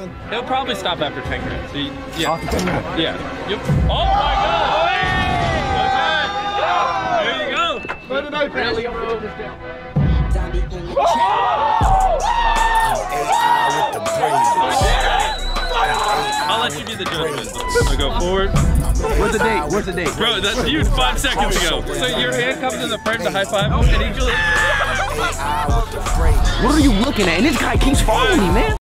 He'll probably stop after 10 grams. So yeah. After 10 grams? Yeah. Yep. Oh my God! Okay. There you go. Let it open. Really, bro. I'll let you be the judge. I'll go forward. Where's the date? Where's the date? Bro, that's you 5 seconds ago. So your hand comes in the front to high five, and he just... What are you looking at? And this guy keeps following me, man.